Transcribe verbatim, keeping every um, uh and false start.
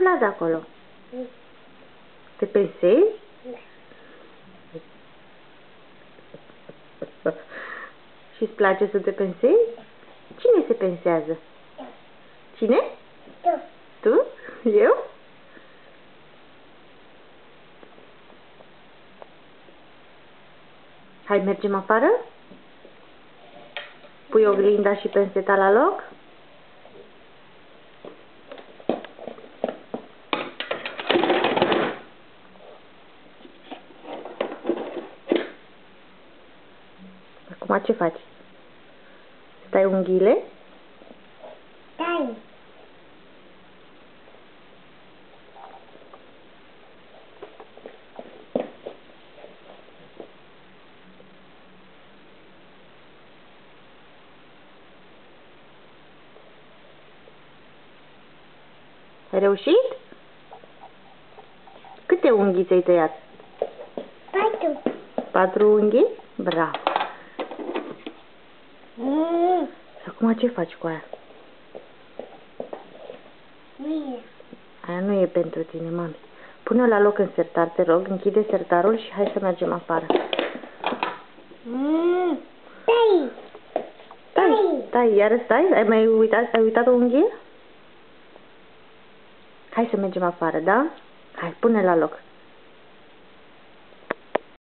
pensează acolo? Te pensezi? Și-ți place să te pensezi? Cine se pensează? Cine? Tu. Tu? Eu? Hai, mergem afară? Pui oglinda și penseta la loc? Acum ce faci? Stai unghiile? Stai. Ai reușit? Câte unghii ți-ai tăiat? Patru. Patru unghii? Bravo! Mm. Acum ce faci cu aia? Mine. Aia nu e pentru tine, mami. Pune-o la loc în sertar, te rog, închide sertarul și hai să mergem afară. Mm. Stai. Stai, stai, iară stai? Ai mai uitat, ai uitat o unghie? Hai să mergem afară, da? Hai, pune la loc.